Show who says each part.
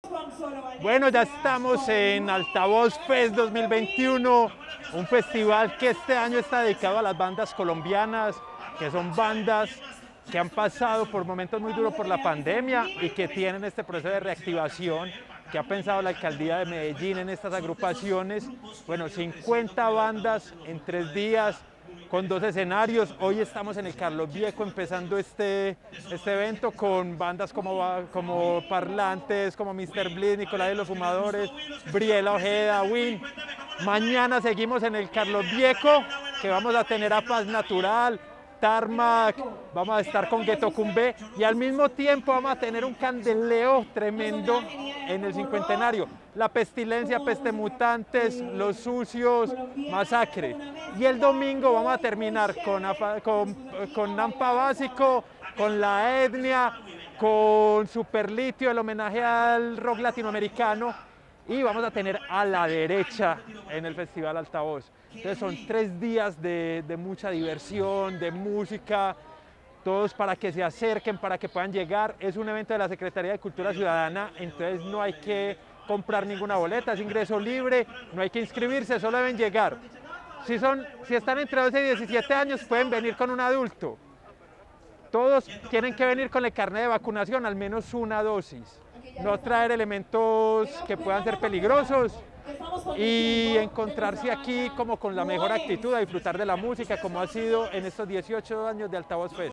Speaker 1: Bueno, ya estamos en Altavoz Fest 2021, un festival que este año está dedicado a las bandas colombianas, que son bandas que han pasado por momentos muy duros por la pandemia y que tienen este proceso de reactivación que ha pensado la alcaldía de Medellín en estas agrupaciones. Bueno, 50 bandas en 3 días con 2 escenarios. Hoy estamos en el Carlos Viejo empezando este evento con bandas como Parlantes, como Mr. Bliss, Nicolás de los Fumadores, Briela Ojeda, Win. Mañana seguimos en el Carlos Viejo, que vamos a tener a Paz Natural, Tarmac, vamos a estar con Gueto Cumbé y al mismo tiempo vamos a tener un candeleo tremendo en el cincuentenario. La Pestilencia, Peste Mutantes, Los Sucios, Masacre. Y el domingo vamos a terminar con Nampa Básico, con La Etnia, con Superlitio, el homenaje al rock latinoamericano. Y vamos a tener a la derecha en el Festival Altavoz. Entonces son 3 días de mucha diversión, de música, todos para que se acerquen, para que puedan llegar. Es un evento de la Secretaría de Cultura Ciudadana, entonces no hay que comprar ninguna boleta, es ingreso libre, no hay que inscribirse, solo deben llegar. Si están entre 12 y 17 años pueden venir con un adulto. Todos tienen que venir con el carnet de vacunación, al menos una dosis. No traer elementos que puedan ser peligrosos y encontrarse aquí como con la mejor actitud a disfrutar de la música como ha sido en estos 18 años de Altavoz Fest.